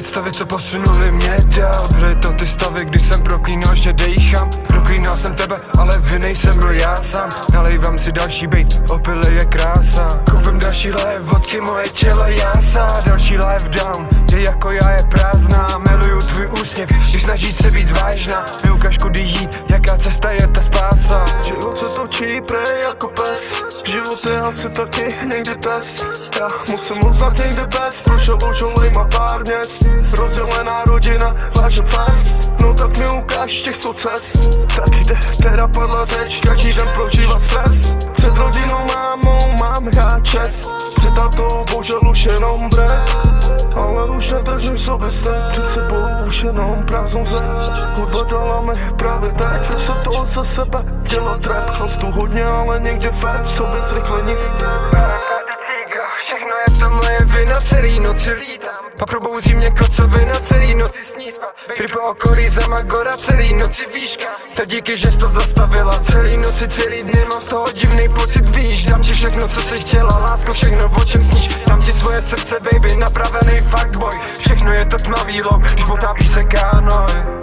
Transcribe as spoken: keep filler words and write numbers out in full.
představy, co posunuli mě dál. Byly to ty stavy, kdy jsem proklínal, že dejchám. Proklínal jsem tebe, ale vinej jsem byl já sám. Nalejvám si další bejt, opily je krása. Koupím další live, vodky moje tělo jásá. Další live down, je jako já je prázdná. Miluju tvůj úsměv, když snažíš se být vážná. Mi ukaž kudy jít, jaká cesta je ta spása. Život se točí prej jako pes. Život je asi taky někdy test. Já musím uznat někde bez. Prošel už má pár měst. Rozdělená rodina, vážen fest. No tak mi ukáž těch sto cest. Tak jde, teda padla řeč. Každý den prožívat stres. Před rodinou, mámou mám já čest. Před tátou bohužel už jenom brev. Ale už nedržím sobě step. Před sebou už jenom prázdnou zeď. Hudba dala mi právě teď. Vím se toho za sebe dělat rap. Chlastu hodně, ale někdy fakt v sobě zrychlení. Všechno je to moje vina, celý noci lítám. Pak probouzí mě kocovina, celý noci sní spát. Prý po okolí Zamagora, celý noci výška. To díky, že jsi to zastavila, celý noci, celý dny. Mám z toho divný pocit, víš. Dám ti všechno, co jsi chtěla, lásko, všechno, o čem sníš. Dám ti svoje srdce, baby, napravený fuckboy. Všechno je to tmavý lov, když potápí se kánoj.